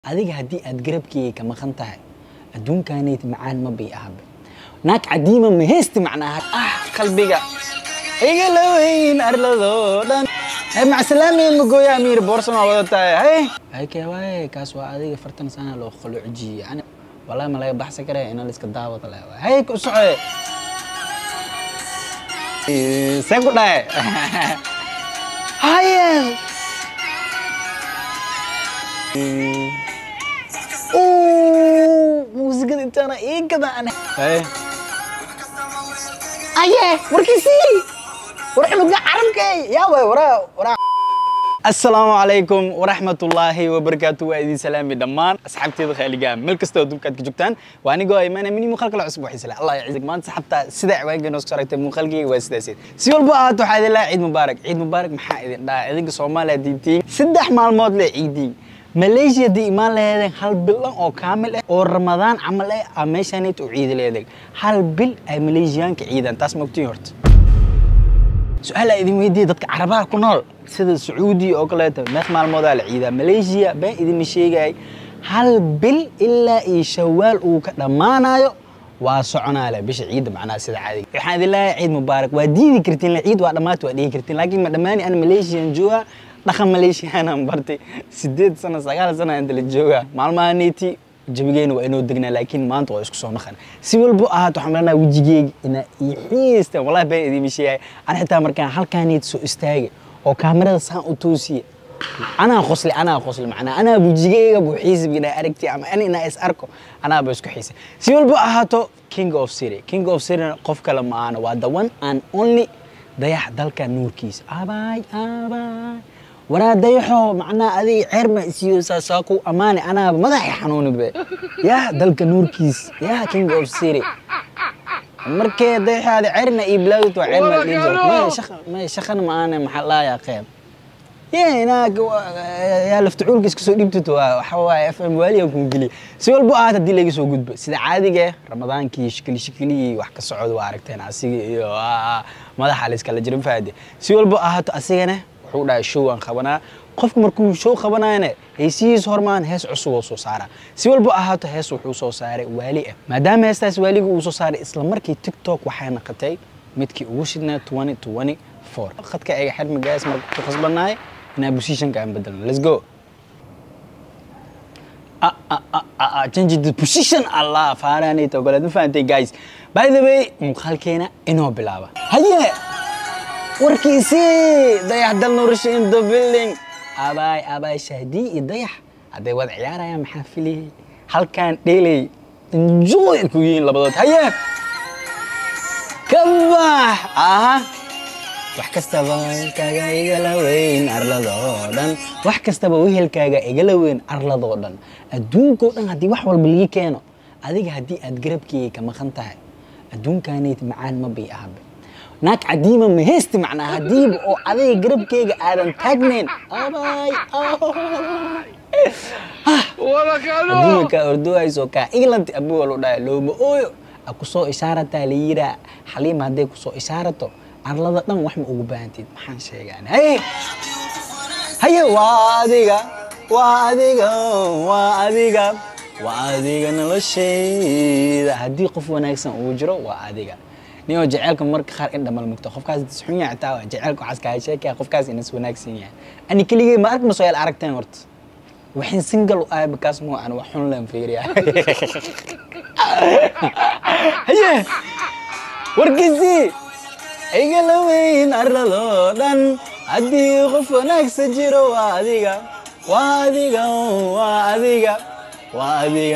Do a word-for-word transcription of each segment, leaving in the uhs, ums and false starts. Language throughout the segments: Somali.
adiga haddii aad garabkeyga ka maqan tahay adduunkaanayd macaan ma bay ahaba naag cadiima ma heesti macnaha ah qalbiga iga laweyn arladoo dhan hay macsalaamin ma gooya amiir boorsama wada tahay hay hay kee waaye kaas waa adiga fartan sana loo khuluujiye yani wallahi ma laga baxsan karaa in la iska daawado la hay ku socod ee say ku dhaay haye اوه موسيقى انتنا ايه كده انا ايه ايه وركيسي وروح له عربك يا وي ورا ورا السلام عليكم ورحمة الله وبركاته وإذن سلامي دمان أصحابتي الخالقة ملك استوى دوبكات كجوكتان وأنا قوي ما أنا مني مخلق العصب وحيسلا الله يعزك ما أنت حتى سدع واجي نص شريت مخلقي وسداسيد سيول بقى وحيد الله عيد مبارك عيد مبارك محايد لا إذن صومالة دينتي سدح مع الموت لعيدي ماليزيا دي إيمان لهذا هل بلان أو كامل أو رمضان عمل إيه أميشانيت وعيد لهذا هل بل أي ماليزيان كعيدا تاس مكتيرت سؤال إذا ويدي ضدك عربها كنول سيد السعودي أو كلاته مثل ما الموضوع العيدا ماليزيا بين إذا مشي جاي هل بل إلا يشوال وكذا ما نايو وصعنا له بيش عيد معنا سيد عادي الحمد لله عيد مبارك ودي ذكرتين العيد وأنا ما تودي ذكرتين لكن ما دماني أنا ماليزيا جوا دخل ماليزيا أنا مبرتي سديد سنة سجال سنة عند الجوا معلومة نيتي جبيجين وإنه دقنا لكن ما أنتوا إيش كسرنا خان سوى البقعة وحملنا وجيجي إن يحيست والله بين ذي مشي أنا حتى مركان هل كان يتسو استاجي أو كاميرا صان أوتوسي أنا خصلي أنا خصلي معنا أنا بوجيجي أبو حيز بينا أركتي أما أنا ناس أركو أنا بس كحيس سوى البقعة تو King of City King of City قف كلام أنا وهذا one and only ضيح ذلك نور كيس أباي أباي وأنا ضيحه معنا هذه عرمة سيوسا ساكو أمانة أنا مضحي حنون به يا ذلك نور كيس يا King of City مركي ضيح هذه عرمة إبلاوت وعرمة ليجر ما شخ ما شخن معنا محلا يا قيم يا هناك يا لفتعول كيس كسو ديبتو وحوا اف ام والي وكون قلي سوى البقعة تدي لي سو قد سيدا عادي جه رمضان كي شكلي شكلي وحك الصعود وعركتين عسي مضح على اسكال جرم فادي سوى البقعة أسينا وحودا شو خبنا قفك مركو شو خبنا أنا هيسيس هرمان هيس عصو سو صارا سوى البقعة هيس وحو سو صاري والي ما دام هيستاس والي وسو صاري اسلام مركي تيك توك وحينا قتاي متكي وشدنا ألفين وأربعة وعشرين خد كأي حد مجاز مركو خصبناي أنا بوزيشن كان بدل let's go آه آه آه آه change the position الله فاراني تقول هذا فانتي guys by the way مخالكينا إنه بلعبة هيا وركيسي ضيح دل نورش in the building أباي أباي شهدي يضيح هذا وضع عيارة يا محفلي هل كان ديلي enjoy كوين لبضات هيا كبح آه wax kastaba kaaga igala weyn arladoo dhan wax kastaba wehelkaaga igala weyn arladoo dhan adduunka oo dhan hadii wax walba ligi keeno adiga hadii aad garabkeyga ka maqan tahay adduunkaanayd macaan ma bay ahaba naag cadiima ma heesti macnaha hadii oo adiga garabkeyga aadan taagnayn abay wala kano adduunka ordooyso ka iglanti abu walo dhaay looma ooyo aku soo ishaarata liira xaliim hadii ku soo ishaarato arlada dhan wax ma ugu baahantid maxaan sheegaan hay hay waa adiga waa adiga waa adiga waa adiga noloshayda haddii qof wanaagsan uu jiro waa adiga niyo jaceelka marka qaar in dhamal mugto qofkaas xun yahay taa jaceelka waxa ka sheekay qofkaas in is wanaagsan yahay ani keligay ma aragno soo yeel aragteen horta waxin single ay bakaas mo aan wax xun leen fiiriyaa hay warkiisi igala weyn arladoo dhan haddii qof wanaagsan jiro waa adiga waa adiga waa adiga waa adiga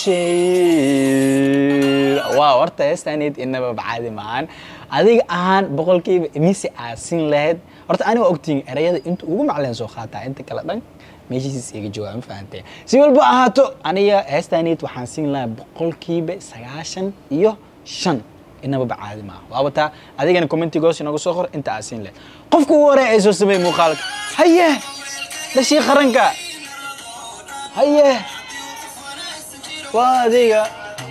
noloshayda waa horta heestaanayd inaba bacaadi maahan adiga ahaan boqolkiiba mise aasin lahayd horta aniga ogtiin erayada inta ugu macleen soo qaataa inta kala dhan meeshiis iga jawaab faantay si walba ahaato aniga heestaanayd waxaan siin lahaa boqolkiiba sagaashan iyo shan إنما بعادي ما وابتا هذيك أنا كومنتي قوس إنه قصور أنت عسين له قفكوا ورا إيش سمي مخالك هيه ده شيء خرنكا هيه وادية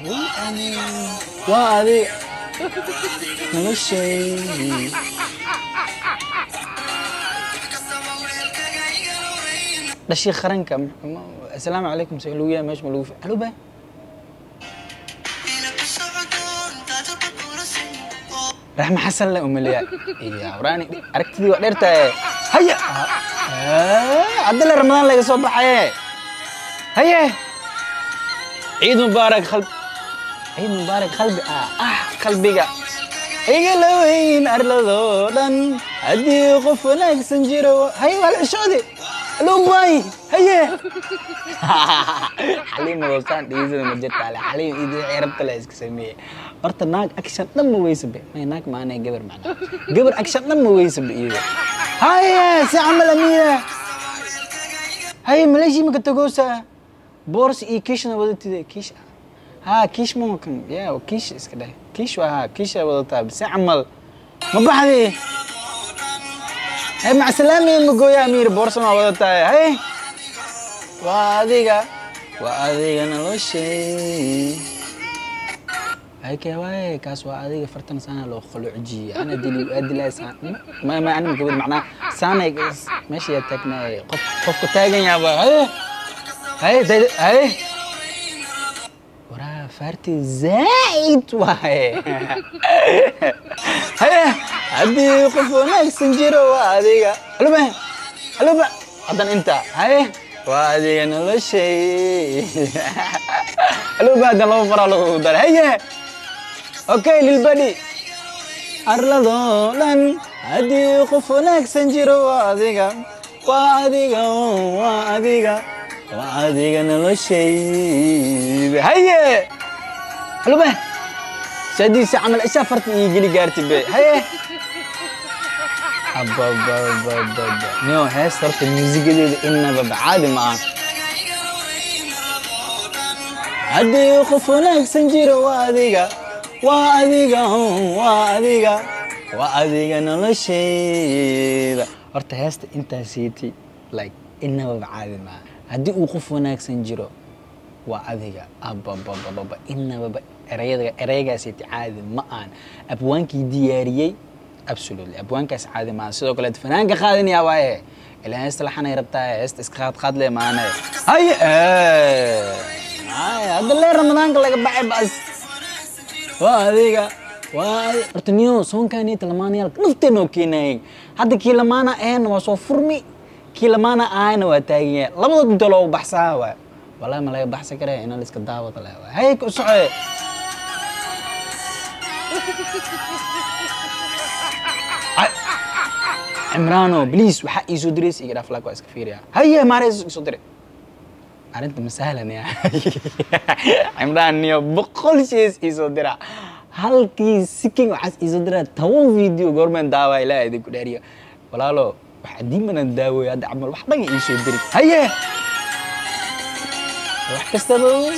وادية نمشي ده شيء خرنكا السلام عليكم سهلوية مش ملوف ألو با رحمة حسن لا أمليا يا وراني أركتدي وقدرتها هيا عبد الله رمضان لا يصبح هيا هيا عيد مبارك خلب عيد مبارك قلبي آه آه قلبي إيجلوين أرلودان أدي قفلك سنجرو هاي والعشودي لو باي هيا حليم وصان ديزل مجد على حليم إذا عرفت لا إسكسمية أرت ناك أكشن لما ويسبه ما ناك معنا جبر معنا جبر أكشن لما ويسبه إذا هاي سعمل أميرة هاي ملاجي مكتوجوسا بورس إيه كيش نبضت كيش ها كيش ممكن يا وكيش إسكده كيش وها كيش وضطها بس عمل ما بحدي هاي مع السلامة مقول يا أمير بورصة ما وضطها هاي واديجا واديجا نلوشي هاي كواي كاس واديجا فرتنا سنة لو خلو عجي أنا دلي أدي لا سان ما ما أنا مقول معناه سنة ماشي يتكنا قف قف كتاجن يا با هاي هاي هاي فارتي زايد واي هيا عدي قفونك سنجيرو واديغا الو با الو با هذا انت هيا واديغا نلشي الو با ده لو فرا لو دار هيا اوكي للبدي ارلدو لن عدي قفونك سنجيرو واديغا واديغا واديغا واديغا نلشي هيا هلو به ساديس عمل اشياء فرت يجي قارتي به هي ابا ابا ابا ابا نيو هي صرت الموسيقى دي انها بعادي معاه عدي يخفونك سنجير واديقا واديقا واديقا واديقا نلشي horta heesta intaa siitay like inaba caadi ma hadii uu qof wanaagsan jiro waa adiga ababababa inaba erayada eraygaas siitay caadi ma aan abwaankii diyaariyay absolutely abwaankaas caadi ma sidoo kale fanaanka qaadinaya waaye ilaa heesta la xanay rabtaa heesta iska qaad qaad le maanay hay ee ay hada le ramadaanka laga baxay bas waa adiga waa horta niyo soonkaani talmaanayal nafteeno keenay hadda kii lamaana aan waa soo furmi kii lamaana aan waa taagay labada dalo baxsaa waa wallahi ma laga baxsan karay in la iska daawado la hay ku socay Imrano please waxa ii soo direys iga dhaaf laak waa iska fiiriya haye maareys soo direy arinta masahlan ya Imran niyo boqol shay ii soo dira halkii sikin waxas ii soo dira toban video goorman daawa ilaa idin ku dhaariyo walaalo waxa diimana daawo hada amal wax dhan ii soo diri haye wax kasta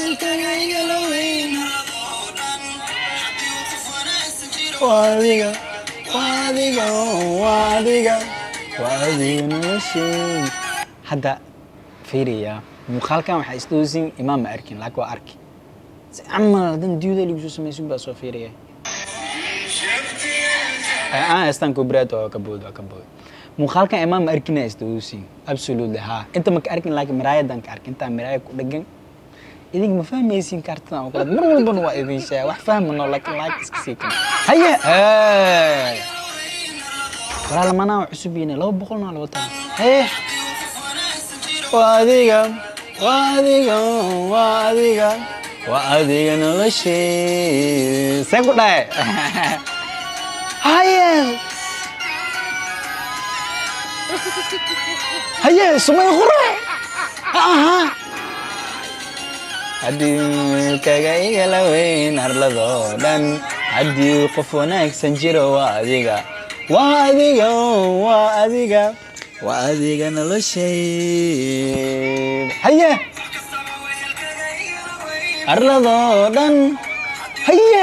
waadiga waadiga waadiga waadiga nashii hada fiiriya muuqaalkan waxa isdoosin imaam arkin laak waa arki amal dan diiday lagu soo sameeyay baa soo fiiriya ah astan ku brato ka bood ka bood muuqaalkan imaam arkin isdoosin absolutely ha inta ma ka arkin laak miraayadan ka arkin inta miraay ku dhagan idin ma fahmaysin kartaan oo kala mar walba waa idin shay wax fahmano laakiin like iska sii kan haye ee wala mana cusub yiina laba boqol na laba tan haye waadiga waadiga waadiga waadiga noloshii saan ku dhaay haye haye sumay qura aha hadii kaga igala weyn arlado dhan hadii qof wanaagsan jiro waa adiga waa adiga waa adiga waa adiga noloshii haye arlado dhan haye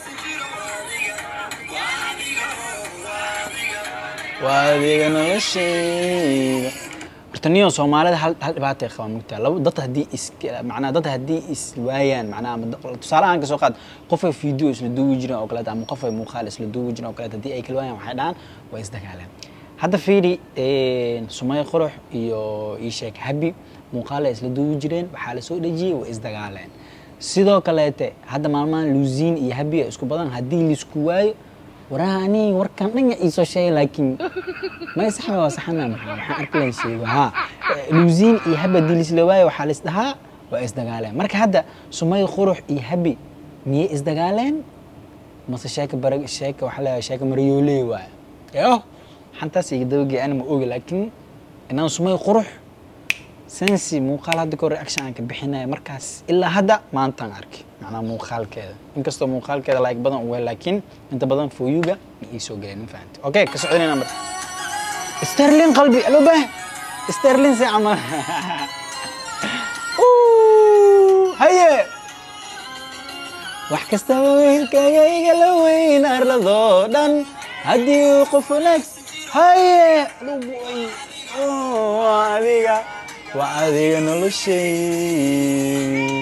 waa adiga noloshii taniyo Soomaalida hal hal dhibaatay qabaan mugtaa laba dad hadii is macna dad hadii is waayaan macna tusaalahan ka soo qaad qof ay video isla duubi jireen oo kale ama qof ay muuqaal isla duubi jireen oo kale hadii ay kala waayaan waxay dhaan way is dagaalaan hadda fiiri ee Sumay Qurux iyo ii sheeg Habi muuqaal isla duubi jireen waxa la soo dhajiyay way isdagaaleen sidoo kaleete hadda maalmahan luusiin iyo habiya isku badan hadii la isku waayo waraani warkan dhan ay soo sheegay laakiin ma saxba waa saxana maxaa waxaan arkay sheego ha luusiin iyo habi hadii la isla waayo waxa la isdahaa waa isdagaaleen marka hadda sumay qurux iyo habi miyay isdagaaleen mase sheeka barag sheeka waxa la sheeka mariyooley waa yo xantaas iga dawgay aan ma ogi laakiin inaan sumay qurux sensi muuqaal hadda kor reaction aan ka bixinay markaas ilaa hadda maantaan arkay macna muuqaalkeeda inkastoo muuqaalkeeda like badan oo laakiin inta badan fooyuga ay soo galeen fahanti okay ka socodina mar sterling qalbi alo bah sterling si amal oo haye wax kasta wiilkayga iga la weyn arlado dhan hadii qof wanaag haye lugoy oo adiga وعادي نلشي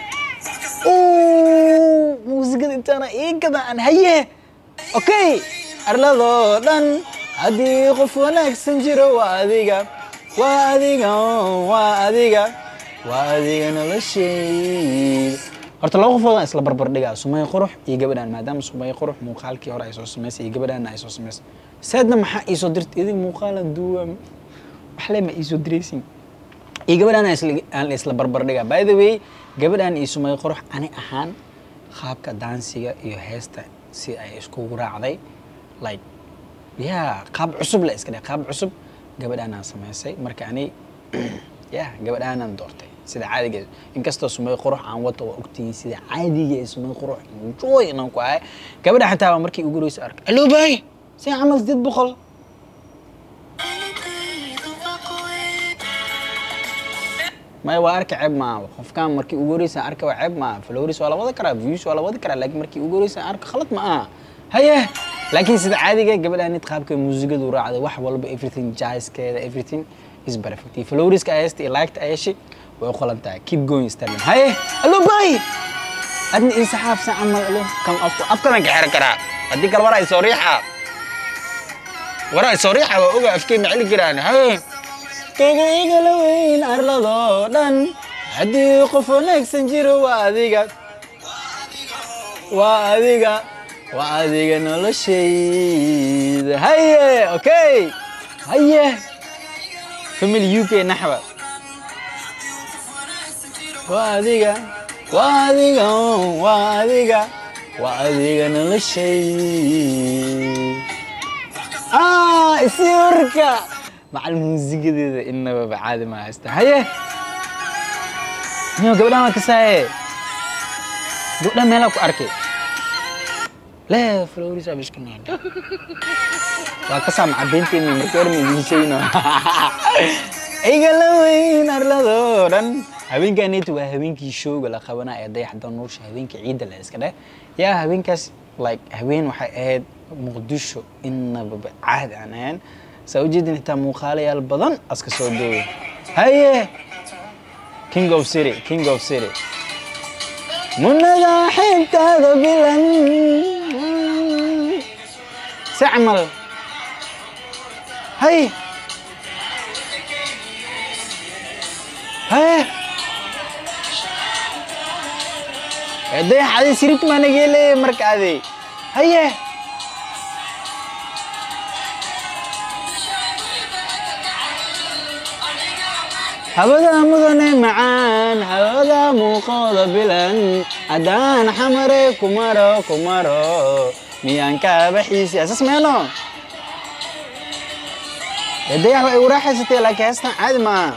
اوه موسيقى انت انا ايه كذا عن هيه اوكي ارلادو دن هدي قف وناكسن جيرو واديغا واديغا واديغا واديغا نلشي horta laba qof oo isla barbar dhigaa Sumay Qurux iyo gabadhan maadaama Sumay Qurux muuqaalkii hore ay soo sameysay iyo gabadhan ay soo sameysay saadna maxaa ii soo dirtay idin muuqaalan duwan wax leema ii soo direysin iyo gabadhan aan isla barbar dhigaa by the way gabadhan iyo Sumay Qurux ani ahaan qaabka dansiga iyo heesta si ay isku raacday like yeah qaab cusub la iska dhig qaab cusub gabadhan aan sameysay marka ani yeah gabadhan aan doortay sida caadiga inkastoo Sumay Qurux aan wato waa ogtii sida caadiga ee Sumay Qurux enjoy inaan ku ahay gabadha xataa markii ugu horeysay ark alo bay si amal dad boqol ما يوارك عيب ما خفكان مركي أقوليس أرك وعيب ما فلوريس ولا وذا كرا فيوس ولا وذا كرا لكن مركي أقوليس أرك خلط ما هيه لكن سيد عادي جا قبل أن يتخابك الموسيقى دورة على واحد والله everything jazz كذا everything is perfect فلوريس كأيستي liked أي شيء ويقول أنت keep going ستارلين هيه ألو باي أدني إنسحاب سأعمل ألو كم أفكر أفكر أنك حرك كرا أديك الورا يصريحة ورا يصريحة وأوجا أفكر معلق كراني هيه كيغا إيغا لوين أرلادو دن هدي قف وناكسن جيرو واديغا واديغا واديغا نولشيد هيا أوكي هيا فميلي يوكي نحو واديغا واديغا واديغا واديغا نولشيد آه إسيوركا مع الموسيقى دي إنه بعادي ما استحيه نيو قبلها ما كساي قبلها مالك أركي لا فلوريس أبيش كنين وكسا مع بنتي من مكور من شيء إيه قالوا وين أرلادورن هبين كانت وهبين كي شو ولا خونا يدي حتى نورش هبين كعيد اللي إسكده يا هبين كاس like هبين وحيد مقدشو إنه بعاد عنان سأوجد إن تامو خالي البضن أسك سودوي هاي King of City King of City من ذا حين هذا بلن سأعمل هاي هاي ده حدي سيرت ما نجيله مركادي هاي هذا مدن معان هذا مقاد بلن أدان حمر كمارو كمارو ميان كابحيسي أساس ميلو يدي أحوى وراح يستي لك يستن عاد ما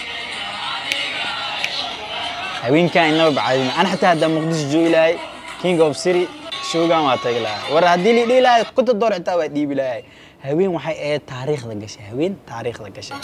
هوين كان إنه بعد أنا حتى هذا مقدس جو إلهي كينج أوف سيري شو قام أتقلا ورا هدي لي إلهي كنت الدور حتى ودي بلاي هوين وحي إيه تاريخ ذا هوين تاريخ ذا قشة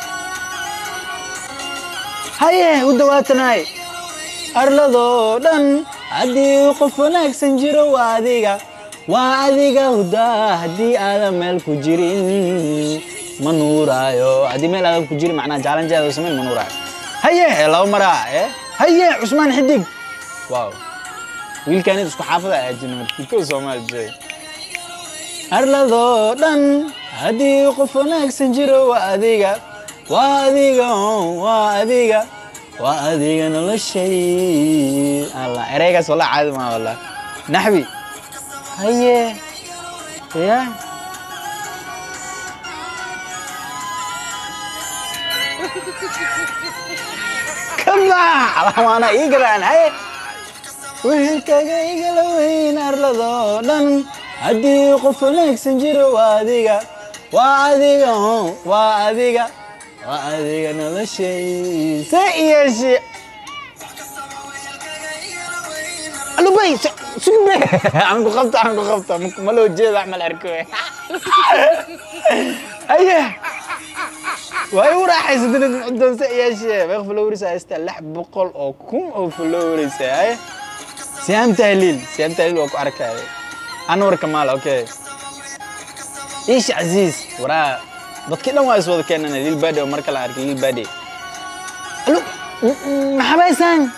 هاي ودواتناي أرلادو دن هدي قف وناكسن جيرو واديغا واديغا ودا هدي آدم ميل كجيرين منورايو هدي ميل آدم كجيرين معناه جالن جادو سمين منورايو هاي لو مرا هاي عثمان حديق واو ويل كانت اسكو حافظة أجنور كيكو سومال جاي أرلادو دن هدي قف وناكسن جيرو واديغا واديقا واديقا واديقا نلشي الله إريقاس والله عادي ما والله نحبي هيا يا كبع الله أنا إيقران هيا وهلكاga igala weyn arladoo dhan haddii qof wanaagsan jiro waa adiga waa adiga waa adiga waa adiga noloshaysa yeeshe alubay sugbe aan ku qabta aan ku qabta ma loo jeedo amal arko aye way u raaxaysadeen doonsa yeeshe way flowris aysta lix boqol oo kun oo flowris ay سيام تهليل سيام تهليل وكو أركاي أنور كمال أوكي إيش عزيز ورا بتكلم وايد صوت كأننا ليل بادي ومركل عارك ليل بادي ألو محباي سان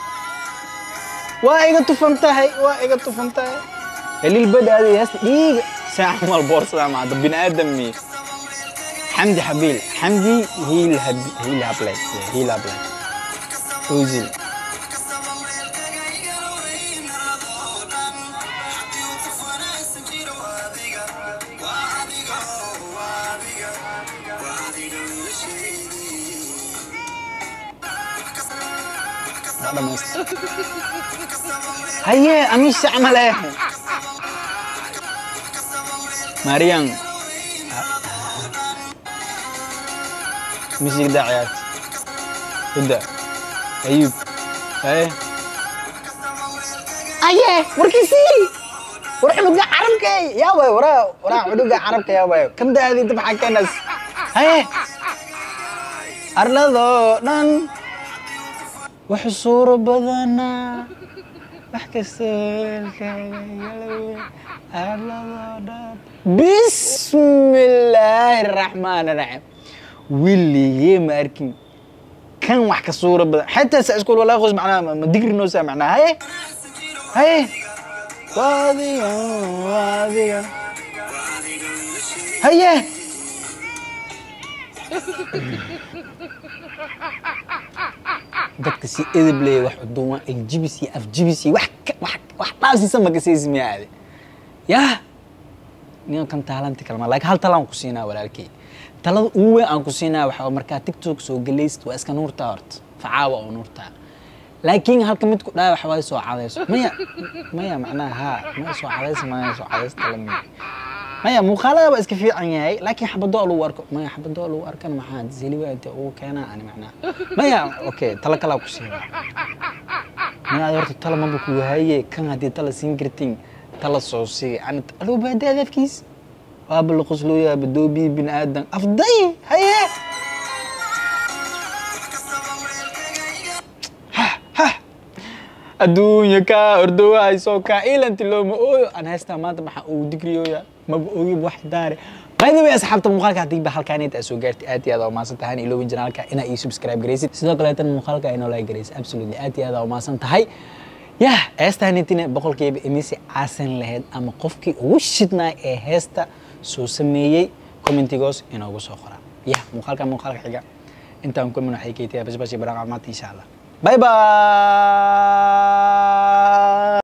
وايد تفهمتها وايد تفهمتها ليل بادي هذه يس إيه ساعة مال بورصة مع بني آدم مي حمدي حبيل حمدي هي الهب هي الهبلة هي الهبلة وزيل هيا أميش عمله مريم مشيك داعيات ودا أيوب هيا هيا وركيسي ورح لقى عربك يا باي ورا ورا لقى عربك يا باي كم ده هذه تبع كنس هيا أرلضو نن وحصور بدنا بحكسل بسم الله الرحمن الرحيم واللي ما أركن كان وحكي صورة بدنا حتى سأقول ولا أخذ معنا ما دقر نوسع معنا هاي هاي وادي وادي هيا dadka si edeb leh wax u duwan ay jibisi af jibisi wax wax wax taasi sama ka siismi aade ya niyo kan talanta kalma like hal talan ku siinaa walaalkay talada ugu weyn aan ku siinaa waxa marka TikTok soo galayst waa iska nuurta horta facaawa oo nuurta laakiin halka mid ku dhaay wax way soo cadayso maya maya macnaha ma soo cadayso ma soo cadayso talami maya muuqaalada iska fiican yahay laakiin xabado loo arko maya xabado loo arkan maxaa zeliwaad oo keena aan macnaa maya okay tala kala ku siina maya horta tala ma ku haye kan hadii tala siin kartiin tala soo si aan loo baaday afkiis waa bal qosloya badoobi bin aadan afday haye adduunyo ka ordo ay soo ka ilanti loo ma oo aan haysta maanta waxa uu digriyoya ما بقولي بواحد داري قاعدين بس حبت مخالك هتيجي بحلقة نيت أسوقرت آتي هذا وما سنتهاني لو بنجنالك إنا إيه سبسكرايب جريسي سيدا قلت إن مخالك إنه لا جريس أبسولutely آتي هذا وما سنتهاي يا استهنيتني بقول كي بإمسي عسن لهاد أما قفكي وشتنا إهستا سو سميي كومنتي جوس إنه جوس آخر يا مخالك مخالك حاجة أنت ممكن من حكيتي بس بس يبرع عمات إن شاء الله باي باي